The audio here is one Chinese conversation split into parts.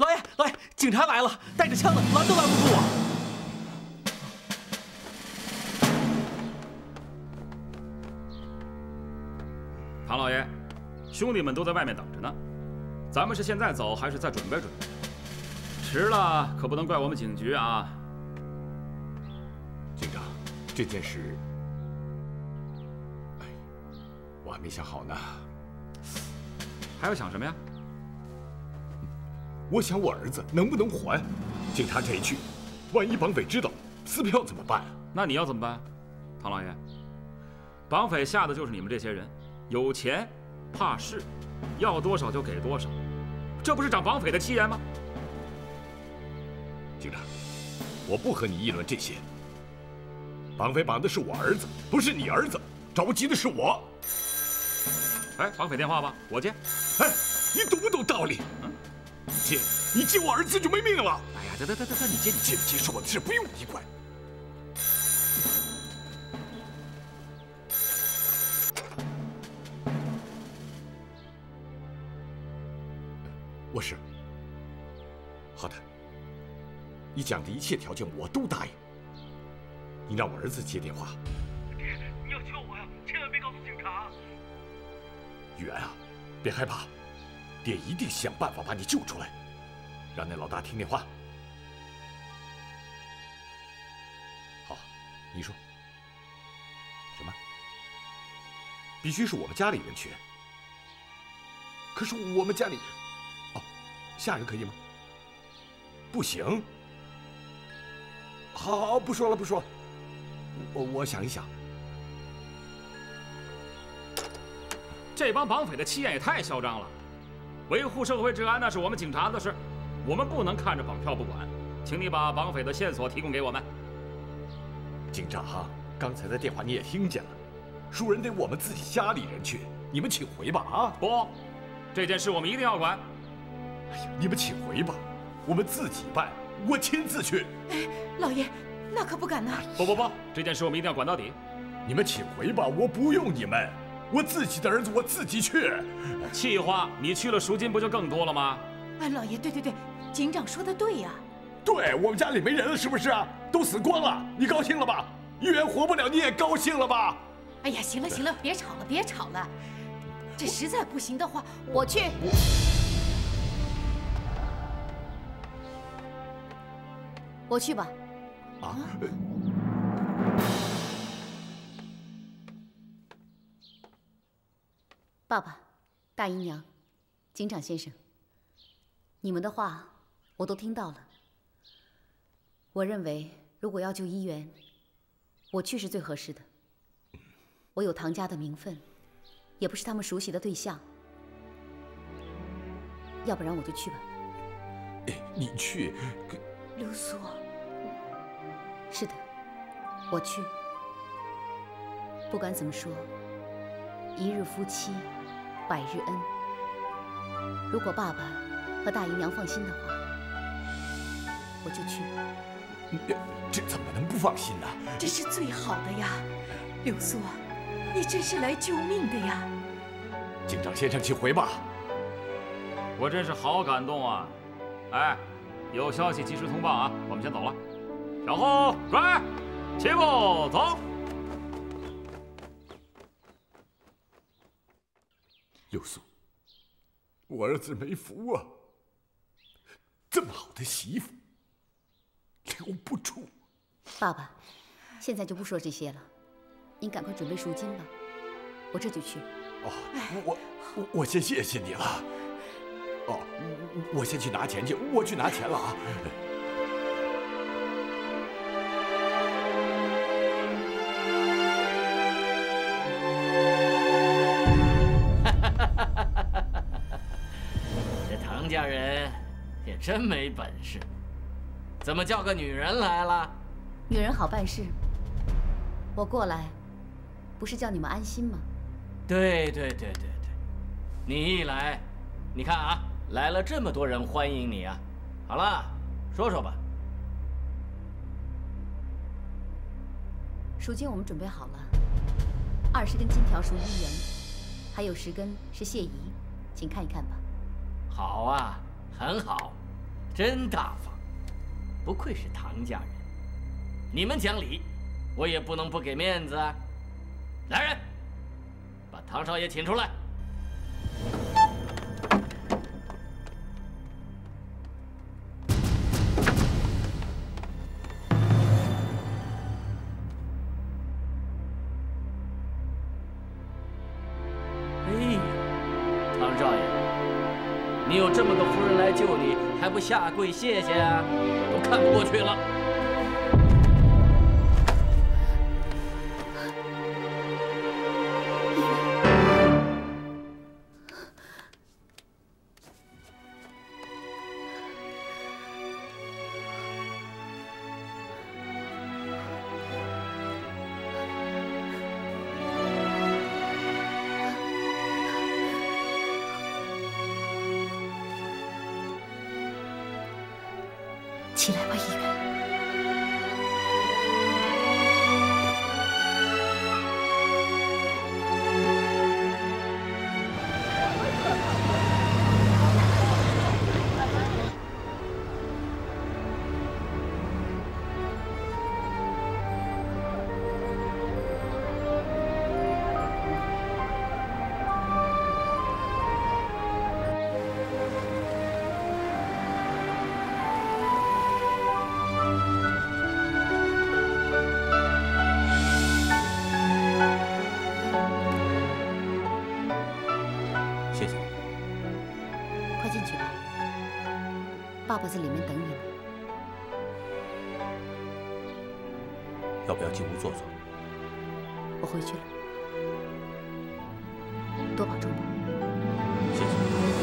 老爷，警察来了，带着枪的，拦都拦不住啊！ 唐老爷，兄弟们都在外面等着呢，咱们是现在走，还是再准备准备？迟了可不能怪我们警局啊！ 警长，这件事，哎，我还没想好呢。 还要想什么呀？ 我想我儿子能不能还？警察这一去，万一绑匪知道，撕票怎么办啊？ 那你要怎么办，唐老爷？绑匪吓的就是你们这些人，有钱怕事，要多少就给多少，这不是长绑匪的气焰吗？ 警长，我不和你议论这些。绑匪绑的是我儿子，不是你儿子，着急的是我。 哎，绑匪电话吧，我接。 哎，你懂不懂道理？接，你接我儿子就没命了。 哎呀，得，你接， 接不接是我的事，不用你管。我是。好的。你讲的一切条件我都答应。你让我儿子接电话。 爹，你要救我呀！千万别告诉警察。 远啊，别害怕，爹一定想办法把你救出来。让那老大听电话。好，你说什么？必须是我们家里人去。可是我们家里，哦，下人可以吗？不行。好，不说了，不说了。我想一想。 这帮绑匪的气焰也太嚣张了！维护社会治安那是我们警察的事，我们不能看着绑票不管。请你把绑匪的线索提供给我们。 警长，刚才的电话你也听见了，赎人得我们自己家里人去，你们请回吧啊！ 不，这件事我们一定要管。 哎呀，你们请回吧，我们自己办，我亲自去。 哎，老爷，那可不敢呐！ 不，这件事我们一定要管到底。 你们请回吧，我不用你们。我自己的儿子，我自己去。 气话，你去了赎金不就更多了吗？ 哎，老爷，对，警长说的对呀。 对，我们家里没人了，是不是啊？都死光了，你高兴了吧？议员活不了，你也高兴了吧？ 哎呀，行了，别吵了。这实在不行的话，我去。我去吧。 啊？ 爸爸，大姨娘，警长先生，你们的话我都听到了。我认为，如果要救医员，我去是最合适的。我有唐家的名分，也不是他们熟悉的对象，要不然我就去吧。 你去？ 流苏，是的，我去。不管怎么说，一日夫妻百日恩。如果爸爸和大姨娘放心的话，我就去。 这怎么能不放心呢？ 这是最好的呀，流苏，你真是来救命的呀！ 警长先生，请回吧。 我真是好感动啊！哎，有消息及时通报啊！我们先走了。小后转，齐步走。 流苏，我儿子没福啊！这么好的媳妇留不住。 爸爸，现在就不说这些了，您赶快准备赎金吧，我这就去。 哦，我先谢谢你了。哦，我先去拿钱去，我去拿钱了啊。 这唐家人也真没本事，怎么叫个女人来了？ 女人好办事，我过来不是叫你们安心吗？ 对，你一来，你看啊，来了这么多人欢迎你啊。好了，说说吧。 赎金我们准备好了，20根金条赎医员，还有10根是谢姨，请看一看吧。 好啊，很好。 真大方，不愧是唐家人。你们讲理，我也不能不给面子啊！来人，把唐少爷请出来。哎呀，唐少爷，你有这么个夫人来救你，还不下跪谢谢啊？我都看不过去了。 起来吧，议员。爸爸在里面等你呢。 要不要进屋坐坐？ 我回去了，多保重吧。 谢谢。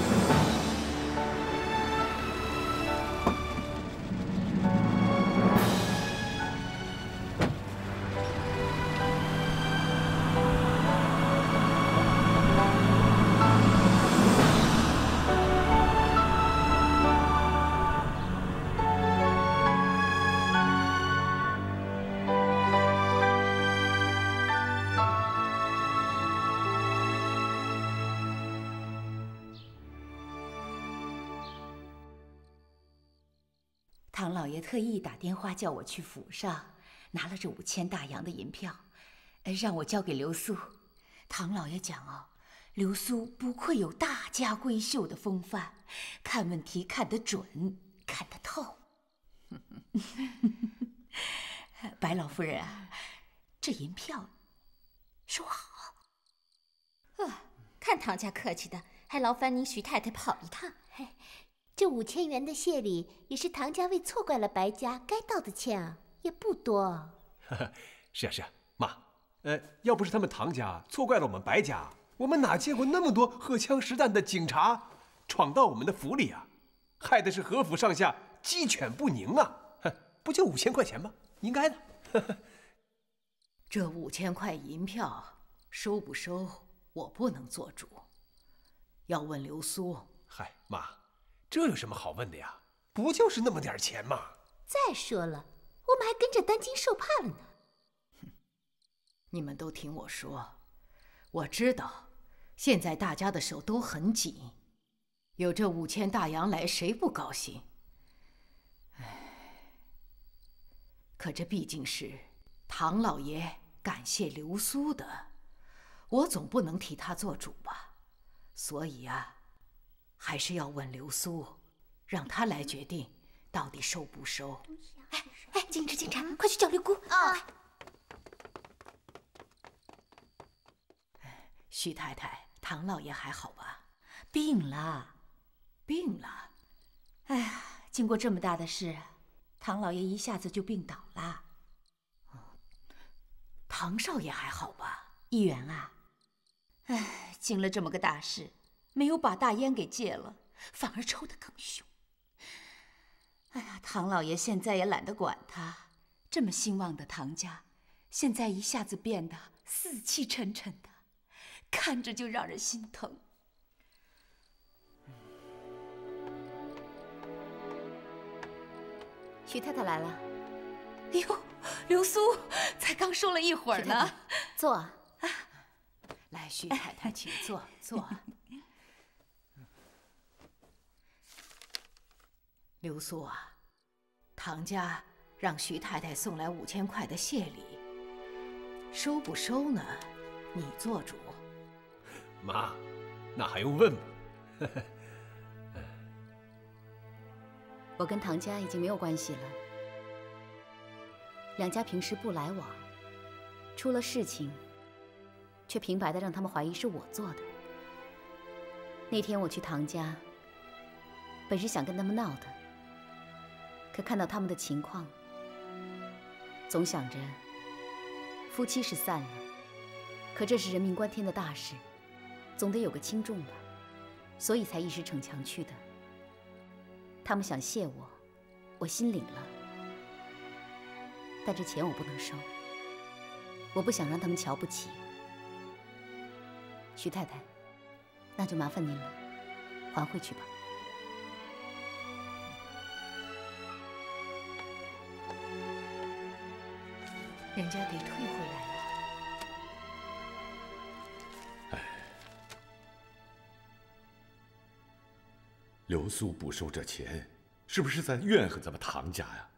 唐老爷特意打电话叫我去府上，拿了这5000大洋的银票，让我交给刘苏。唐老爷讲哦，刘苏不愧有大家闺秀的风范，看问题看得准，看得透。白老夫人啊，这银票收好。 看唐家客气的，还劳烦您徐太太跑一趟。 嘿，这5000元的谢礼也是唐家为错怪了白家该道的歉啊，也不多。 是啊是啊，妈，要不是他们唐家错怪了我们白家，我们哪见过那么多荷枪实弹的警察闯到我们的府里啊？害的是何府上下鸡犬不宁啊！不就5000块钱吗？应该的。 这5000块银票收不收，我不能做主，要问刘苏。 嗨，妈，这有什么好问的呀？不就是那么点钱吗？ 再说了，我们还跟着担惊受怕了呢。 你们都听我说，我知道，现在大家的手都很紧，有这5000大洋来，谁不高兴？可这毕竟是唐老爷感谢刘苏的，我总不能替他做主吧？所以啊，还是要问刘苏，让他来决定到底收不收。 哎，警察，快去叫刘姑啊！ 徐太太，唐老爷还好吧？ 病了。 病了？ 哎呀，经过这么大的事，唐老爷一下子就病倒了。 唐少爷还好吧？ 议员啊，经了这么个大事，没有把大烟给戒了，反而抽得更凶。哎呀，唐老爷现在也懒得管他，这么兴旺的唐家，现在一下子变得死气沉沉的，看着就让人心疼。 徐太太来了。 哎呦，刘苏才刚说了一会儿呢。 坐啊。 来，徐太太，请坐。 刘苏啊，唐家让徐太太送来5000块的谢礼，收不收呢？你做主。 妈，那还用问吗？ 我跟唐家已经没有关系了，两家平时不来往，出了事情，却平白的让他们怀疑是我做的。那天我去唐家，本是想跟他们闹的，可看到他们的情况，总想着夫妻是散了，可这是人命关天的大事，总得有个轻重吧，所以才一时逞强去的。他们想谢我，我心领了，但这钱我不能收，我不想让他们瞧不起。徐太太，那就麻烦您了，还回去吧。 人家给退回来了。 刘苏不收这钱，是不是在怨恨咱们唐家呀？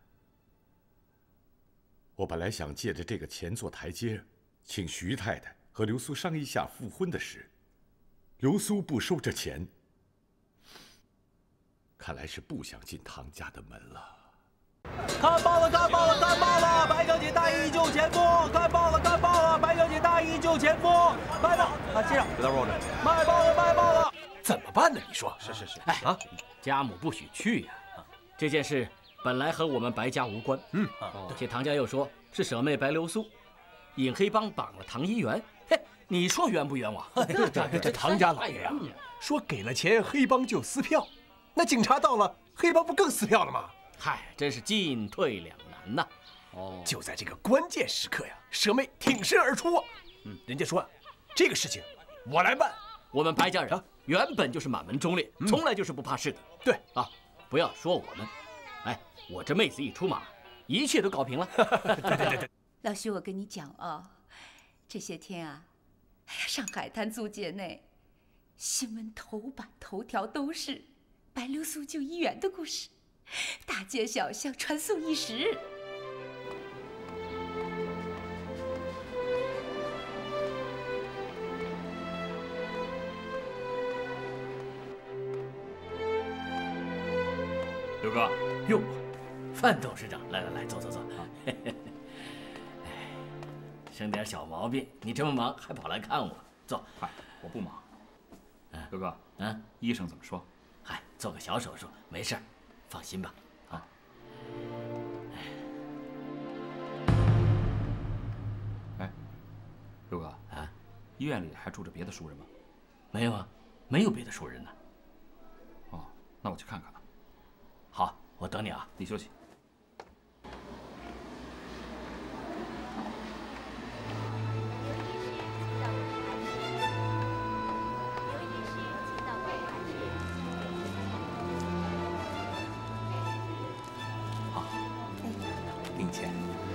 我本来想借着这个钱做台阶，请徐太太和刘苏商议一下复婚的事。刘苏不收这钱，看来是不想进唐家的门了。 看报了，看报了，看报了！白小姐大义救前夫！看报了，看报了！白小姐大义救前夫！卖报啊，先生，别打扰我了。卖报了，卖报了！ 怎么办呢？你说？ 是。哎啊，家母不许去呀！这件事本来和我们白家无关。且唐家又说是舍妹白流苏，引黑帮绑了唐一元。嘿，你说冤不冤枉？ 这唐家老爷呀，说给了钱黑帮就撕票，那警察到了，黑帮不更撕票了吗？ 嗨，真是进退两难呐！ 就在这个关键时刻呀，舍妹挺身而出啊！人家说这个事情我来办。 我们白家人原本就是满门忠烈，从来就是不怕事的。 对啊， 不要说我们，哎，我这妹子一出马，一切都搞平了。 对。 老徐，我跟你讲啊，这些天啊，哎呀，上海滩租界内，新闻头版头条都是白流苏救医院的故事，大街小巷传颂一时。 刘哥， 哟，范董事长，来，坐。生点小毛病，你这么忙还跑来看我，坐。 嗨，我不忙。刘哥，医生怎么说？ 嗨，做个小手术，没事儿，放心吧。啊。 哎，刘哥啊，医院里还住着别的熟人吗？ 没有啊，没有别的熟人呢。 哦，那我去看看。 好，我等你啊， 你休息。 好，零钱。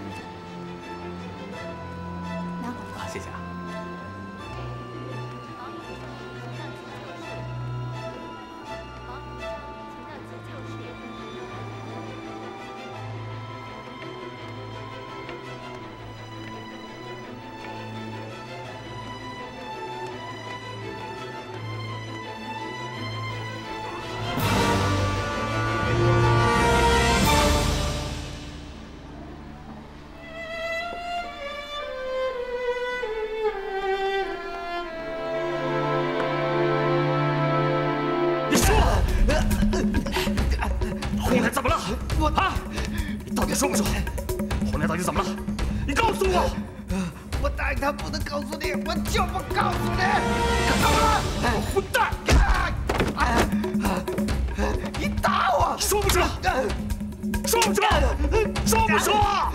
拿好了。 啊，谢谢啊。 说不说？后来到底怎么了？你告诉我！ 我答应他不能告诉你，我就不告诉你！ 怎么了？混蛋！ 你打我！ 说不说？说不说？说不说？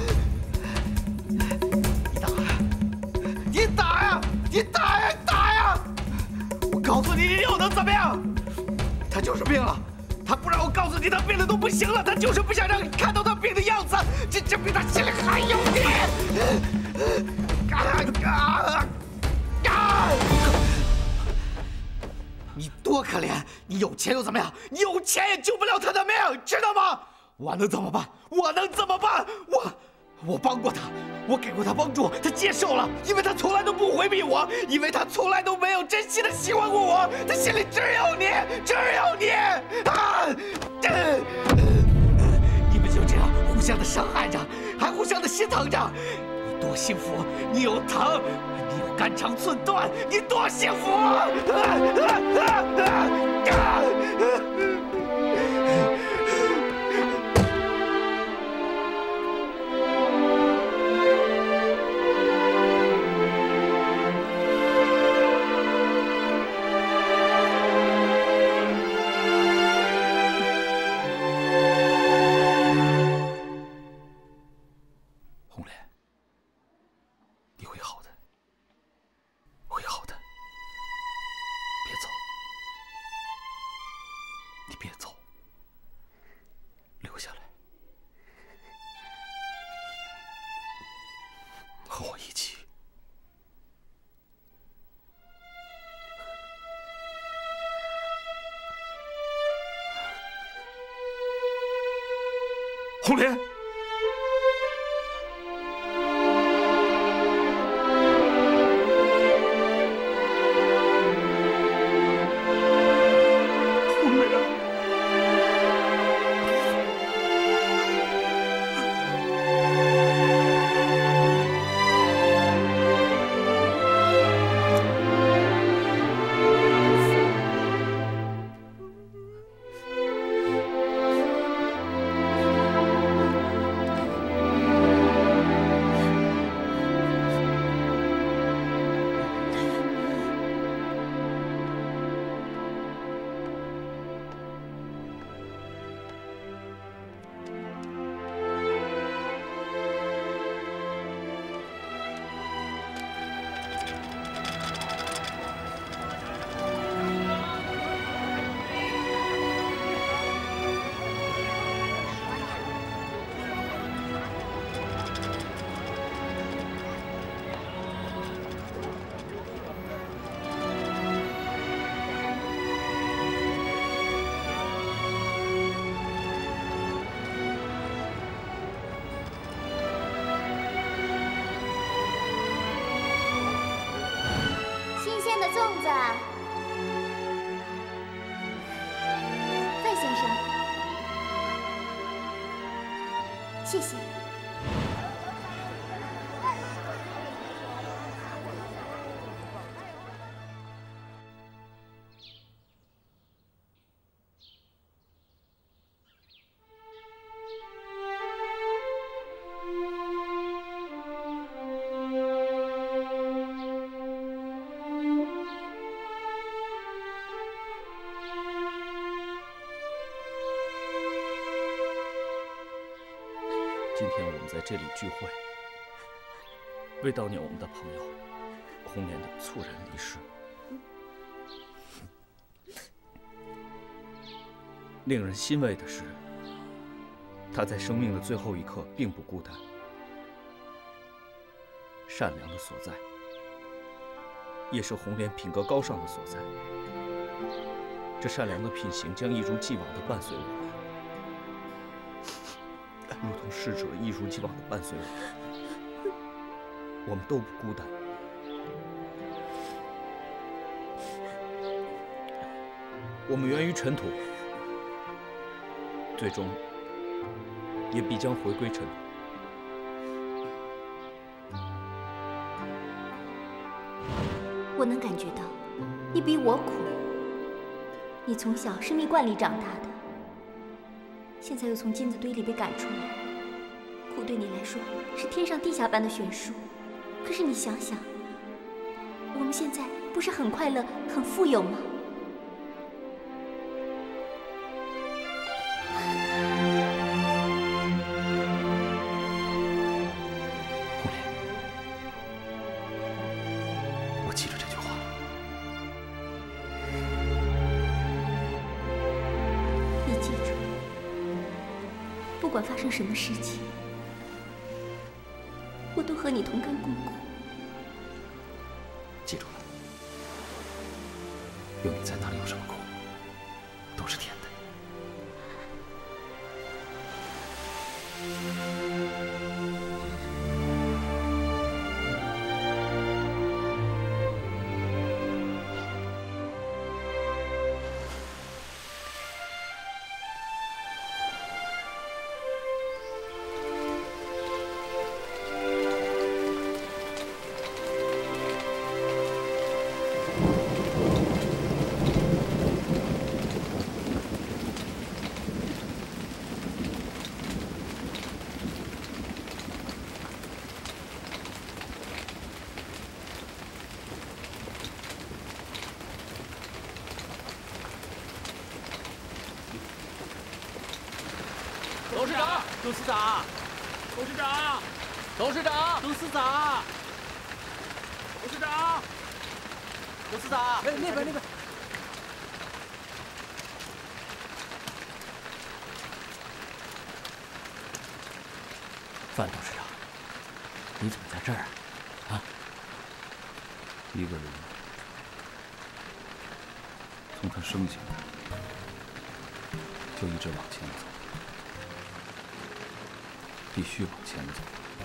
你打呀！你打呀！打呀！我告诉你，你又能怎么样？他就是病了。他不让我告诉你，他病的都不行了。他就是不想让你看到他病的样子，这证明他心里还有你。 你多可怜！你有钱又怎么样？你有钱也救不了他的命，知道吗？我能怎么办？我能怎么办？我帮过他，我给过他帮助，他接受了，因为他从来都不回避我，因为他从来都没有真心的喜欢过我，他心里只有你，只有你啊！你们就这样互相的伤害着，还互相的心疼着，你多幸福！你有疼，你有肝肠寸断，你多幸福！ 红莲，红莲， 谢谢。 今天我们在这里聚会，为悼念我们的朋友红莲的猝然离世。令人欣慰的是，他在生命的最后一刻并不孤单。善良的所在，也是红莲品格高尚的所在。这善良的品行将一如既往地伴随我们。 如同逝者一如既往地伴随我们，我们都不孤单。我们源于尘土，最终也必将回归尘土。 我能感觉到，你比我苦。你从小是蜜罐里长大的。 现在又从金子堆里被赶出来，苦对你来说是天上地下般的悬殊。可是你想想，我们现在不是很快乐、很富有吗？ 红莲，我记住这句话了。 你记住。 不管发生什么事情，我都和你同甘共苦。 记住了。 有你在，哪里有什么苦，都是甜的。 董事长，董事长，董事长，董事长，董事长，董事长，董事长，哎，那边。范董事长，你怎么在这儿啊？啊？ 一个人从他生下来就一直往前走。 必须往前走，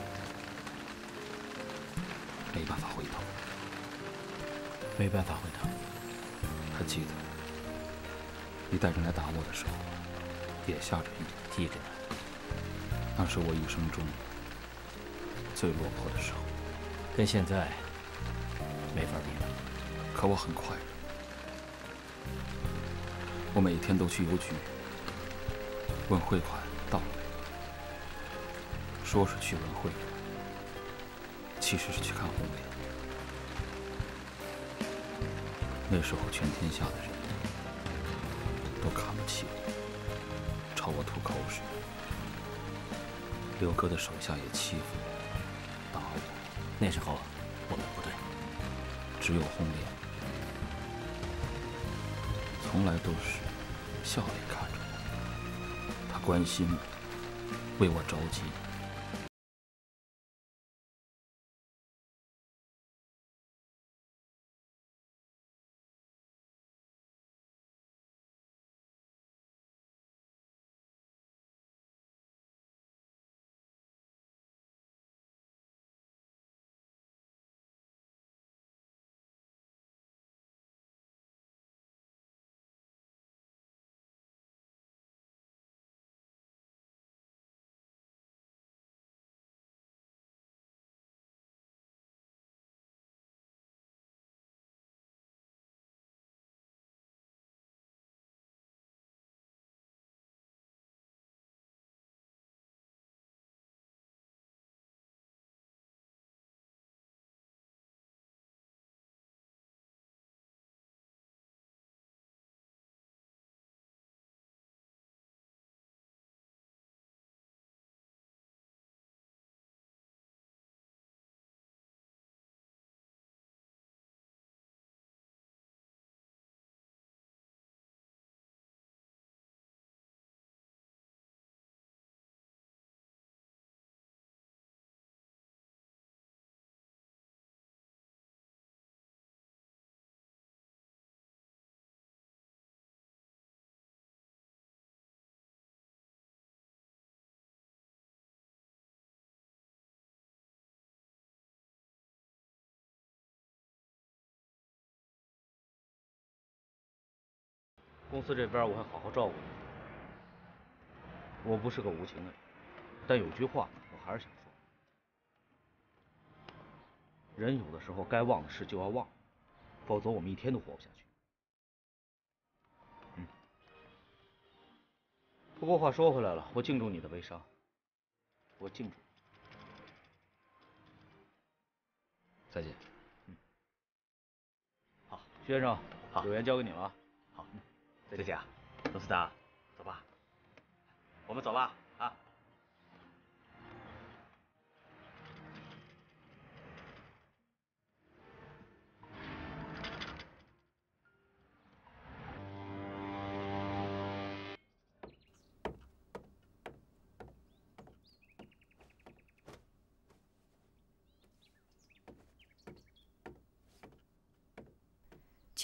没办法回头， 没办法回头。 还记得你带人来打我的时候，也下着雨， 记着呢。 那是我一生中最落魄的时候， 跟现在没法比了。 可我很快乐，我每天都去邮局问汇款到没。 说是去文会，其实是去看红莲。那时候全天下的人都看不起我，朝我吐口水。刘哥的手下也欺负我，打我。 那时候我们不对， 只有红莲，从来都是笑脸看着我，他关心我，为我着急。 公司这边我会好好照顾你。我不是个无情的人，但有句话我还是想说：人有的时候该忘的事就要忘，否则我们一天都活不下去。不过话说回来了，我敬重你的悲伤，我敬重。 再见。 好，徐先生， 好， 有缘交给你了啊。 好， 再见啊，董事长，走吧，我们走吧啊。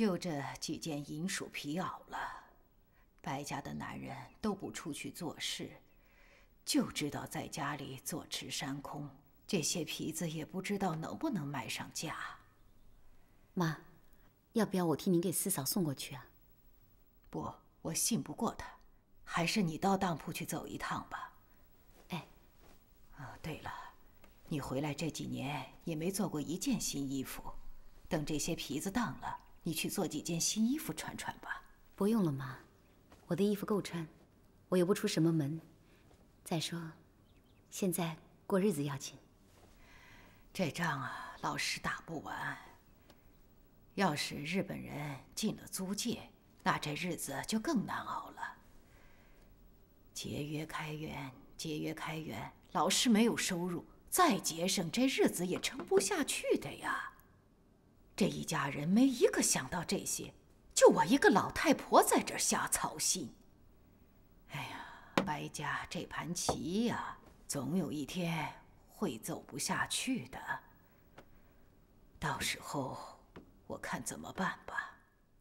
就这几件银鼠皮袄了。白家的男人都不出去做事，就知道在家里坐吃山空。这些皮子也不知道能不能卖上价。 妈，要不要我替您给四嫂送过去啊？ 不，我信不过她，还是你到当铺去走一趟吧。 哎， 对了，你回来这几年也没做过一件新衣服，等这些皮子当了，你去做几件新衣服穿穿吧。 不用了，妈，我的衣服够穿，我又不出什么门。再说，现在过日子要紧。 这仗啊，老是打不完。要是日本人进了租界，那这日子就更难熬了。节约开源，节约开源，老是没有收入，再节省，这日子也撑不下去的呀。这一家人没一个想到这些，就我一个老太婆在这儿瞎操心。哎呀，白家这盘棋呀，总有一天会走不下去的。到时候我看怎么办吧。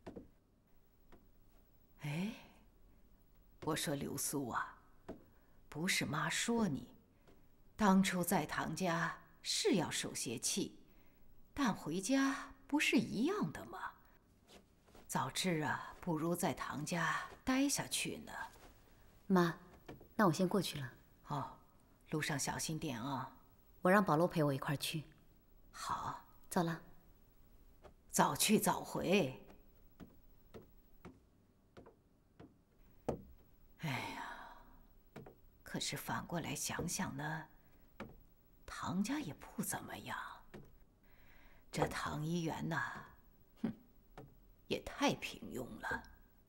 哎，我说刘苏啊，不是妈说你，当初在唐家是要受些气，但回家不是一样的吗？早知啊，不如在唐家待下去呢。 妈，那我先过去了。 哦，路上小心点啊。 我让保罗陪我一块儿去。 好， 走了。 早去早回。哎呀，可是反过来想想呢，唐家也不怎么样。这唐一元呐，哼，也太平庸了。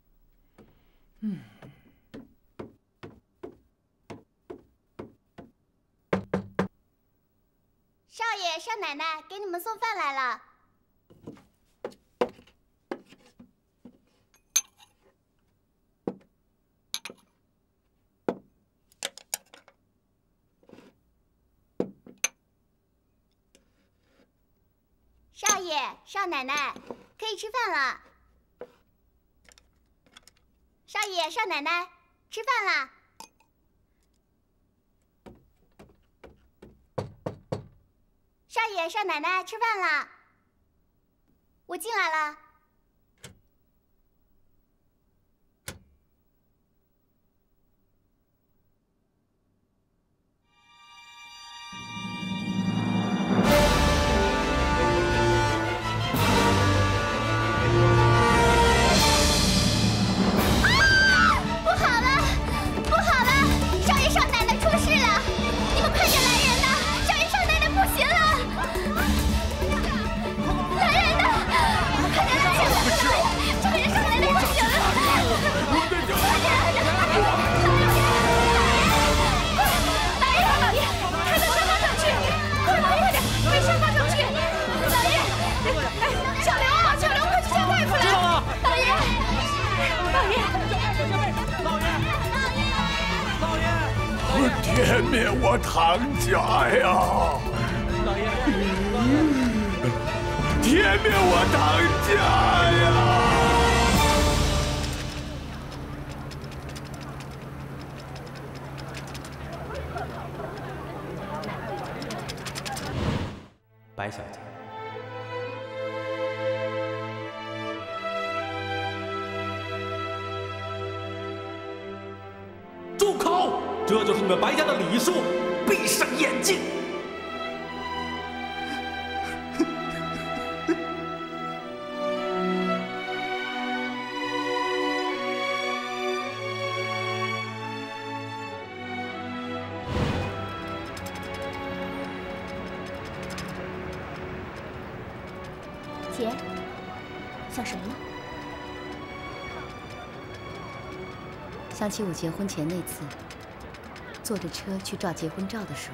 少爷、少奶奶，给你们送饭来了。少爷、少奶奶，可以吃饭了。少爷、少奶奶，吃饭啦！少爷、少奶奶，吃饭啦！我进来了。 滇灭我唐家呀！ 老爷， 滇灭我唐家呀！ 白小姐， 住口！这就是你们白家的礼数，闭上眼睛！ 姐，想什么呢？ 想起我结婚前那次，坐着车去照结婚照的时候，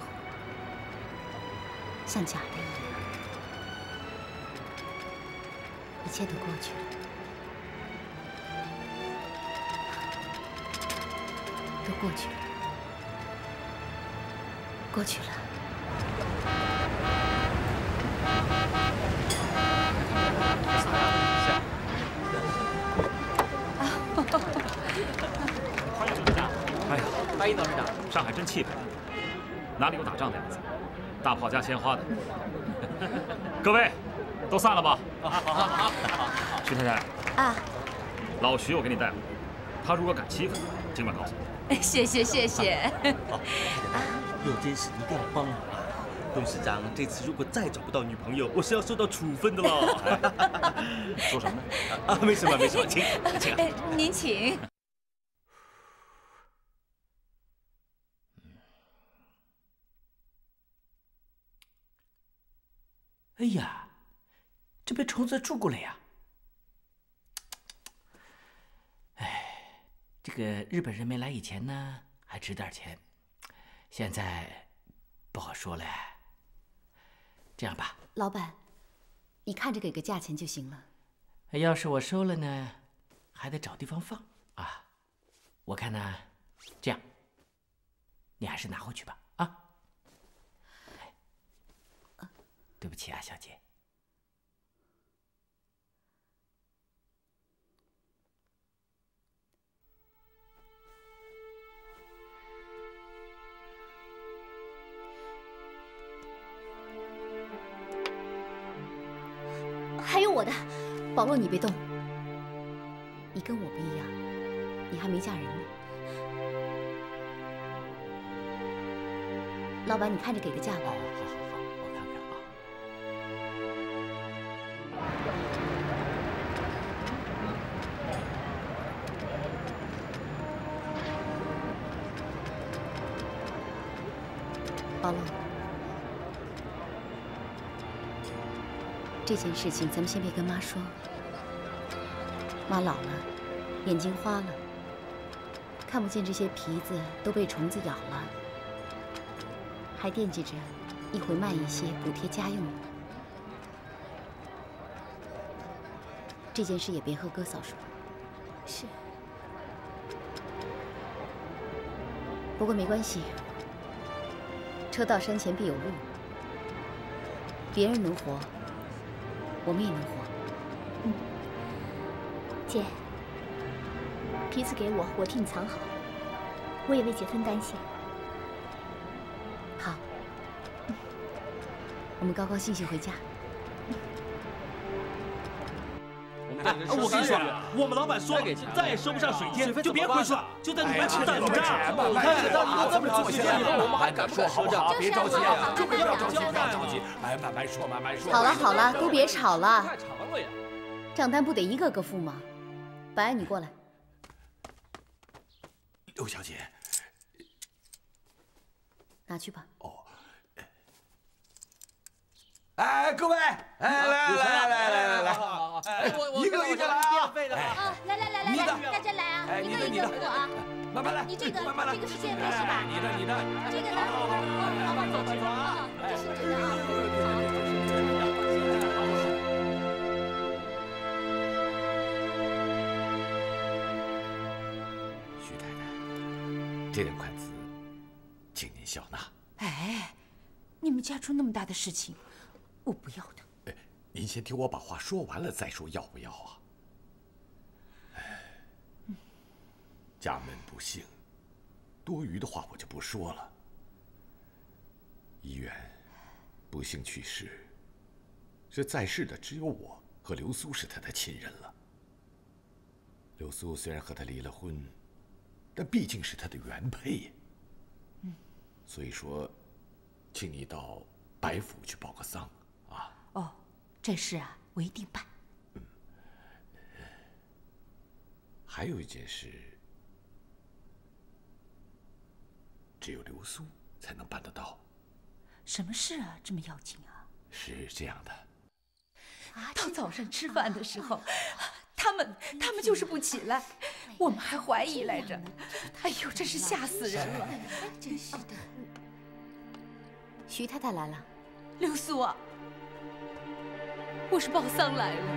像假的一样。一切都过去了，都过去了，过去了。 欢迎董事长。 哎呀，欢迎董事长。 上海真气派，哪里有打仗的样子？大炮加鲜花的。各位，都散了吧。好。徐太太。 啊。 老徐，我给你带了，他如果敢欺负你，尽管告诉我。 谢谢。 有件事一定要帮我啊！董事长，这次如果再找不到女朋友，我是要受到处分的了。 说什么呢？ 啊，没什么，请。 您请。 哎呀，这被虫子蛀过了呀！哎，这个日本人没来以前呢，还值点钱，现在不好说了。这样吧， 老板，你看着给个价钱就行了。 要是我收了呢，还得找地方放啊。我看呢，这样，你还是拿回去吧。啊。对不起啊，小姐。 还有我的，保罗，你别动。你跟我不一样，你还没嫁人呢。老板，你看着给个价吧。 好，我看看啊。 保罗，这件事情咱们先别跟妈说。妈老了，眼睛花了，看不见这些皮子都被虫子咬了，还惦记着一会卖一些补贴家用。这件事也别和哥嫂说。 是。 不过没关系，车到山前必有路。别人能活，我们也能活。 姐，皮子给我，我替你藏好。我也为姐分担些。 好，我们高高兴兴回家。 我跟你说，我们老板说了，再也收不上水电，就别回去了，就在你们等着。 咱们坐下来，我们还敢说好不好？别着急啊，各位不要着急，不要着急，哎，慢慢说，慢慢说。 好了，都别吵了。太长了呀！账单不得一个个付吗？白安，你过来。 刘小姐， 拿去吧。 哦。哎，各位，哎，来，一个一个来啊！ 来，大家来啊，一个一个付啊。 慢慢来， 你这个慢慢来， 这个是现费是吧？ 你的， 这个老板走啊，这是真的啊。 徐太太，这点款子，请您笑纳。 哎，你们家出那么大的事情，我不要的。 您先听我把话说完了再说要不要啊？家门不幸，多余的话我就不说了。医院不幸去世，这在世的只有我和刘苏是他的亲人了。刘苏虽然和他离了婚，但毕竟是他的原配。所以说，请你到白府去报个丧啊。 哦，这事啊，我一定办。 还有一件事，只有刘苏才能办得到。 什么事啊？这么要紧啊？ 是这样的。 到早上吃饭的时候，他们就是不起来，我们还怀疑来着。哎呦，真是吓死人了！ 真是的。徐太太来了。 刘苏啊，我是报丧来了。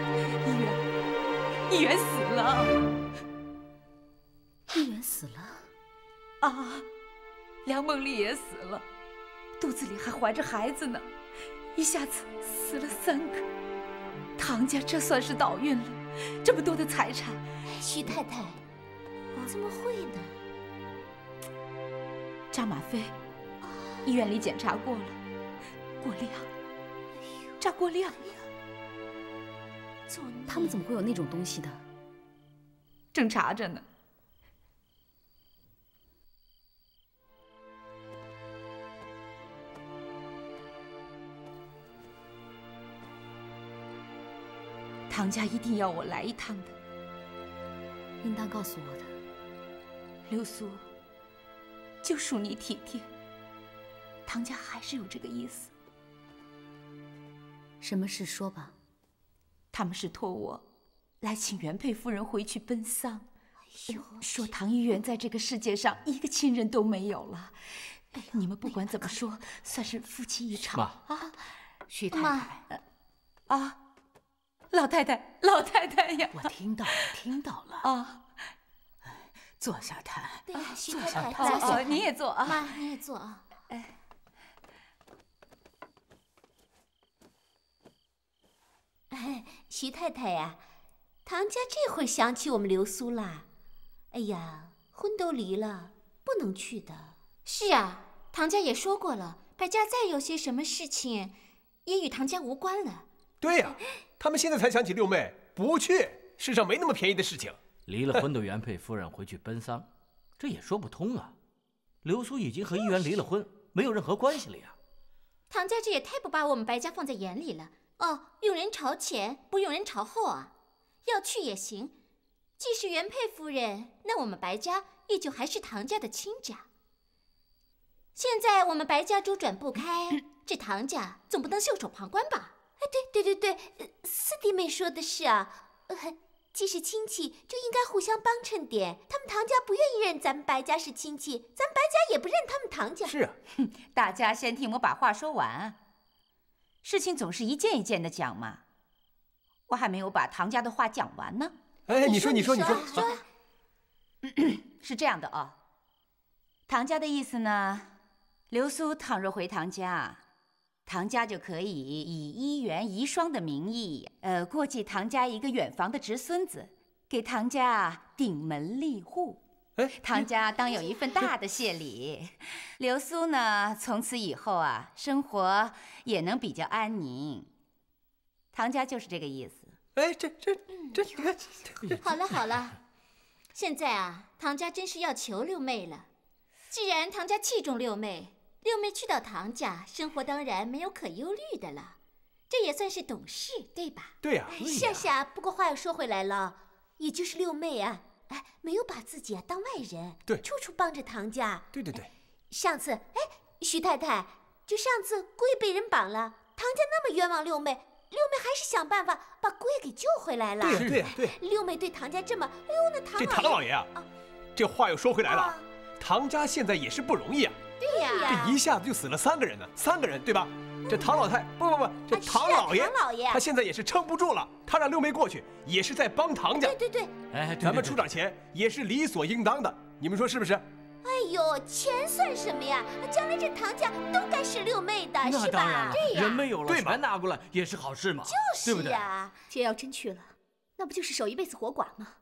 议员死了。 议员死了？ 啊，梁梦丽也死了，肚子里还怀着孩子呢，一下子死了3个。唐家这算是倒运了，这么多的财产。 徐太太， 怎么会呢？ 扎吗啡，医院里检查过了，过量，扎过量。 他们怎么会有那种东西的？ 正查着呢。唐家一定要我来一趟的， 应当告诉我的。 流苏，就属你体贴。唐家还是有这个意思。 什么事说吧。 他们是托我来请原配夫人回去奔丧，说唐一元在这个世界上一个亲人都没有了。你们不管怎么说，算是夫妻一场啊。 徐太太， 啊。老太太，老太太呀！ 我听到了啊！ 坐下谈。 对呀，徐太太， 坐下。你也坐啊， 妈，你也坐啊。徐太太呀，唐家这会儿想起我们流苏啦。哎呀，婚都离了，不能去的。是啊，唐家也说过了，白家再有些什么事情，也与唐家无关了。 对呀，他们现在才想起六妹，不去，世上没那么便宜的事情。 离了婚的原配夫人回去奔丧，这也说不通啊。流苏已经和一元离了婚，没有任何关系了呀。 唐家这也太不把我们白家放在眼里了。哦，用人朝前，不用人朝后啊。要去也行，既是原配夫人，那我们白家依旧还是唐家的亲家。现在我们白家周转不开，这唐家总不能袖手旁观吧？哎，对，四弟妹说的是啊，既是亲戚，就应该互相帮衬点。他们唐家不愿意认咱们白家是亲戚，咱们白家也不认他们唐家。 是啊， 大家先听我把话说完。事情总是一件一件的讲嘛，我还没有把唐家的话讲完呢。 哎，你说， 是这样的啊，唐家的意思呢，流苏倘若回唐家，唐家就可以以一元遗孀的名义，过继唐家一个远房的侄孙子，给唐家顶门立户。唐家当有一份大的谢礼。流苏呢，从此以后啊，生活也能比较安宁。唐家就是这个意思。 哎，这， 好了，现在啊，唐家真是要求六妹了。既然唐家器重六妹，六妹去到唐家，生活当然没有可忧虑的了。这也算是懂事，对吧？ 对呀。 是啊，不过话又说回来了，也就是六妹啊。没有把自己当外人， 对， 处处帮着唐家。 对。 上次，徐太太，就上次龟被人绑了，唐家那么冤枉六妹还是想办法把龟给救回来了。 对呀。 六妹对唐家这么，那唐这唐老爷啊，这话又说回来了，唐家现在也是不容易啊。 对呀， 这一下子就死了3个人呢，3个人对吧？这唐老太不，这唐老爷，他现在也是撑不住了。他让六妹过去，也是在帮唐家。 对。 哎，咱们出点钱也是理所应当的，你们说是不是？ 哎呦，钱算什么呀？将来这唐家都该是六妹的，是吧？ 那当然， 对呀， 人没有了，全拿过来也是好事嘛， 就是呀。 姐要真去了，那不就是守一辈子活寡吗？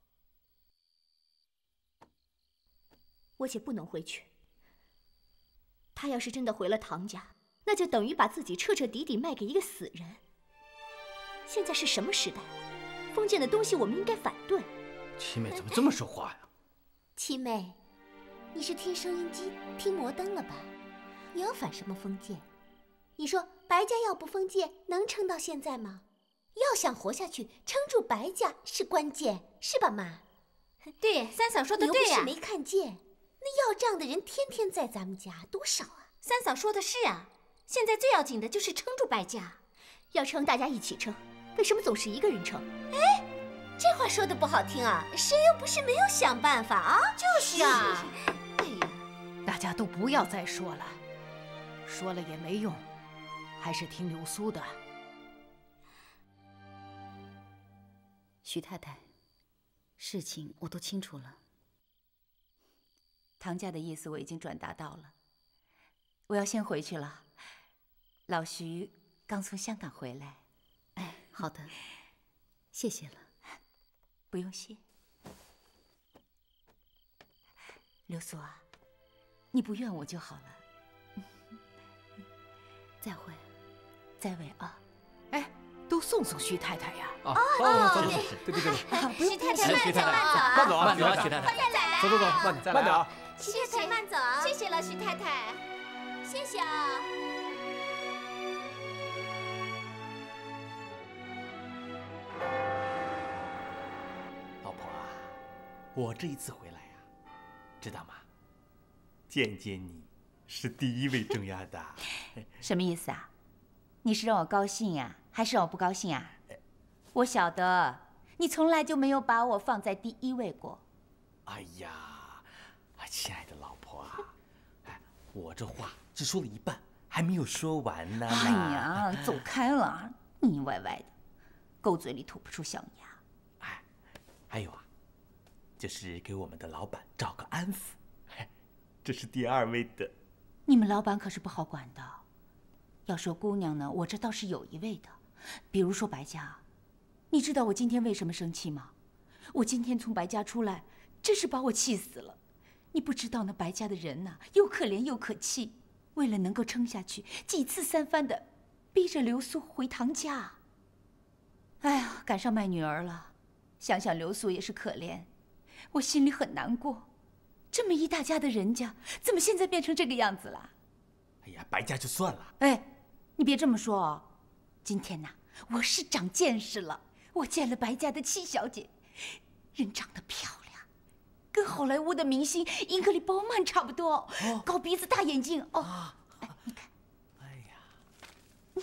我姐不能回去。她要是真的回了唐家，那就等于把自己彻彻底底卖给一个死人。现在是什么时代？封建的东西我们应该反对。 七妹怎么这么说话呀？ 七妹，你是听收音机听摩登了吧？你要反什么封建？你说白家要不封建，能撑到现在吗？要想活下去，撑住白家是关键，是吧，妈？对，三嫂说的对呀。你又不是没看见，那要账的人天天在咱们家，多少啊？三嫂说的是啊，现在最要紧的就是撑住白家。 要撑，大家一起撑，为什么总是一个人撑？ 哎，这话说的不好听啊，谁又不是没有想办法啊？就是啊。 哎呀，大家都不要再说了，说了也没用，还是听流苏的。 徐太太，事情我都清楚了。 唐家的意思我已经转达到了，我要先回去了。老徐刚从香港回来。 哎，好的，谢谢了。 不用谢。 流苏啊，你不怨我就好了。 再会， 再会啊！ 哎，都送送徐太太呀！ 对， 徐太太慢走慢走啊， 慢走啊，徐太太。 走，慢点啊！ 徐太太慢走，谢谢了，徐太太，谢谢啊。 老婆啊，我这一次回来呀，知道吗？见见你是第一位重要的。 什么意思啊？你是让我高兴呀，还是让我不高兴啊？我晓得，你从来就没有把我放在第一位过。 哎呀，亲爱的老婆啊，我这话只说了一半，还没有说完呢。 哎呀，走开了，腻歪歪的，狗嘴里吐不出象牙。 还有啊，就是给我们的老板找个安抚，这是第二位的。 你们老板可是不好管的。要说姑娘呢，我这倒是有一位的，比如说白家。你知道我今天为什么生气吗？我今天从白家出来，真是把我气死了。你不知道那白家的人呐，又可怜又可气，为了能够撑下去，几次三番的逼着流苏回唐家。哎呀，赶上卖女儿了。想想流苏也是可怜，我心里很难过。这么一大家的人家，怎么现在变成这个样子了？ 哎呀，白家就算了。 哎，你别这么说哦。今天呐，我是长见识了。我见了白家的七小姐，人长得漂亮，跟好莱坞的明星英格丽·褒曼差不多，高鼻子大眼睛哦。哎，你看。 哎呀。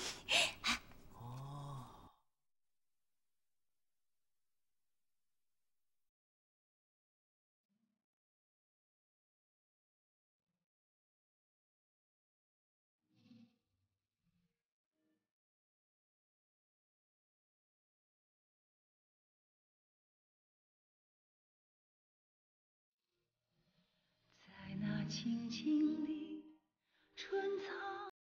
在那青青的春草。